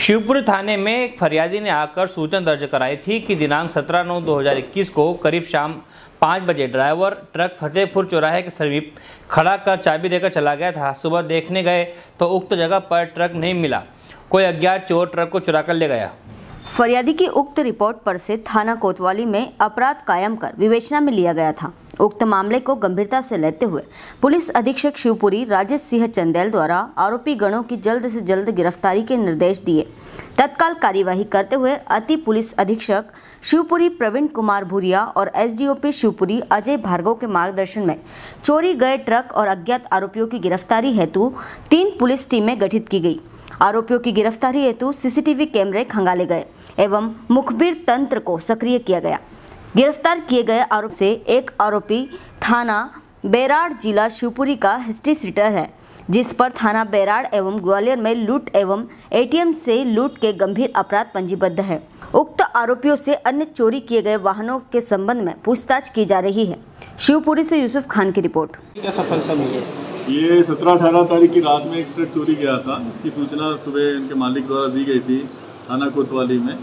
शिवपुरी थाने में एक फरियादी ने आकर सूचना दर्ज कराई थी कि दिनांक 17/9/2021 को करीब शाम 5 बजे ड्राइवर ट्रक फतेहपुर चौराहे के समीप खड़ा कर चाबी देकर चला गया था। सुबह देखने गए तो उक्त जगह पर ट्रक नहीं मिला। कोई अज्ञात चोर ट्रक को चुरा कर ले गया। फरियादी की उक्त रिपोर्ट पर से थाना कोतवाली में अपराध कायम कर विवेचना में लिया गया था। उक्त मामले को गंभीरता से लेते हुए पुलिस अधीक्षक शिवपुरी राजेश सिंह चंदेल द्वारा आरोपी गणों की जल्द से जल्द गिरफ्तारी के निर्देश दिए। तत्काल कार्यवाही करते हुए अति पुलिस अधीक्षक शिवपुरी प्रवीण कुमार भूरिया और एसडीओपी शिवपुरी अजय भार्गव के मार्गदर्शन में चोरी गए ट्रक और अज्ञात आरोपियों की गिरफ्तारी हेतु 3 पुलिस टीमें गठित की गई। आरोपियों की गिरफ्तारी हेतु सीसीटीवी कैमरे खंगाले गए एवं मुखबिर तंत्र को सक्रिय किया गया। गिरफ्तार किए गए आरोप से एक आरोपी थाना बैराड़ जिला शिवपुरी का हिस्ट्री सीटर है, जिस पर थाना बैराड़ एवं ग्वालियर में लूट एवं एटीएम से लूट के गंभीर अपराध पंजीबद्ध है। उक्त आरोपियों से अन्य चोरी किए गए वाहनों के संबंध में पूछताछ की जा रही है। शिवपुरी से यूसुफ खान की रिपोर्ट। क्या सफलता मिली है? ये 17-18 तारीख की रात में एक ट्रक चोरी गया था। इसकी सूचना सुबह इनके मालिक द्वारा दी गई थी थाना कोतवाली में।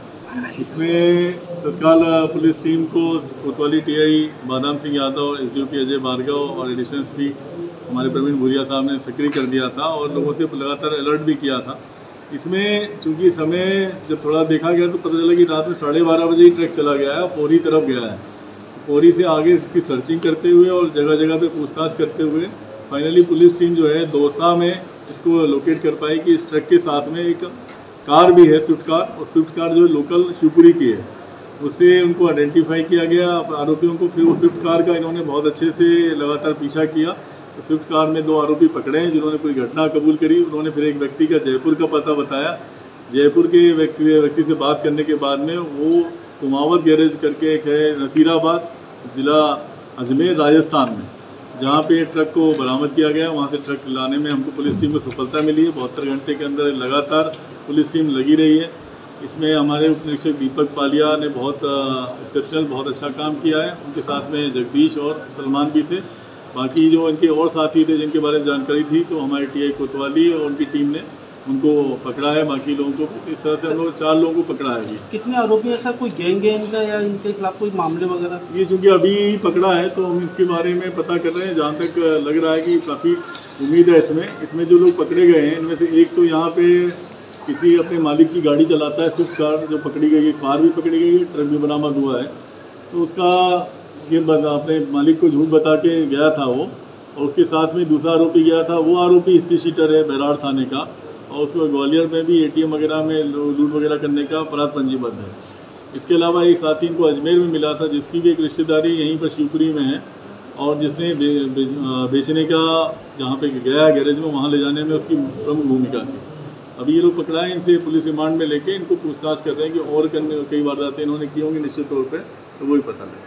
इसमें तत्काल पुलिस टीम को कोतवाली टीआई बादाम सिंह यादव, एसडीओपी अजय भार्गव और एडिशनल एसपी हमारे प्रवीण भूरिया साहब ने सक्रिय कर दिया था और लोगों से लगातार अलर्ट भी किया था। इसमें चूँकि समय जब थोड़ा देखा गया तो पता चला कि रात में 12:30 बजे ही ट्रक चला गया है और पौरी तरफ गया है। पौरी से आगे इसकी सर्चिंग करते हुए और जगह जगह पे पूछताछ करते हुए फाइनली पुलिस टीम जो है दौसा में इसको लोकेट कर पाई कि इस ट्रक के साथ में एक कार भी है, स्विफ्ट कार, और स्विफ्ट कार जो लोकल शिवपुरी की है। उससे उनको आइडेंटिफाई किया गया आरोपियों को। फिर उस स्विफ्ट कार का इन्होंने बहुत अच्छे से लगातार पीछा किया। तो स्विफ्ट कार में 2 आरोपी पकड़े हैं जिन्होंने कोई घटना कबूल करी। उन्होंने फिर एक व्यक्ति का जयपुर का पता बताया। जयपुर के व्यक्ति से बात करने के बाद में वो कुमावत गैरेज करके एक है नसीराबाद जिला अजमेर राजस्थान में, जहाँ पे ट्रक को बरामद किया गया। वहाँ से ट्रक लाने में हमको पुलिस टीम को सफलता मिली है। 72 घंटे के अंदर लगातार पुलिस टीम लगी रही है। इसमें हमारे उप निरीक्षक दीपक पालिया ने बहुत एक्सेप्शनल बहुत अच्छा काम किया है। उनके साथ में जगदीश और सलमान भी थे। बाकी जो इनके और साथी थे जिनके बारे में जानकारी थी तो हमारे टीआई कोतवाली और उनकी टीम ने उनको पकड़ा है। बाकी लोगों को इस तरह से हम लोग 4 लोगों को पकड़ा है। कितने आरोपी है सर? कोई गैंग का या इनके खिलाफ कोई मामले वगैरह? ये चूँकि अभी पकड़ा है तो हम इसके बारे में पता कर रहे हैं। जहाँ तक लग रहा है कि काफ़ी उम्मीद है इसमें जो लोग पकड़े गए हैं इनमें से एक तो यहाँ पे किसी अपने मालिक की गाड़ी चलाता है, स्विफ्ट कार जो पकड़ी गई है, कार भी पकड़ी गई है, ट्रक भी बरामद हुआ है। तो उसका ये अपने मालिक को झूठ बता के गया था वो, और उसके साथ में दूसरा आरोपी गया था। वो आरोपी हिस्ट्री शीटर है बैराड़ थाने का, और उसको ग्वालियर में भी एटीएम वगैरह में लूट वगैरह करने का अपराध पंजीबद्ध है। इसके अलावा एक साथी इनको अजमेर में मिला था जिसकी भी एक रिश्तेदारी यहीं पर शिवपुरी में है, और जिसने बेचने का जहाँ पे गया गैरेज में वहाँ ले जाने में उसकी प्रमुख भूमिका थी। अभी ये लोग पकड़ा है। इनसे पुलिस रिमांड में लेके इनको पूछताछ कर रहे हैं कि और कई वारदातें इन्होंने की होंगी निश्चित तौर पर, तो वही पता लगे।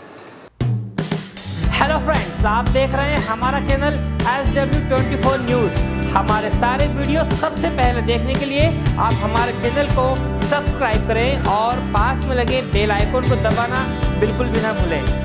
हेलो फ्रेंड्स, आप देख रहे हैं हमारा चैनल SW24 न्यूज़। हमारे सारे वीडियो सबसे पहले देखने के लिए आप हमारे चैनल को सब्सक्राइब करें और पास में लगे बेल आइकन को दबाना बिल्कुल भी ना भूलें।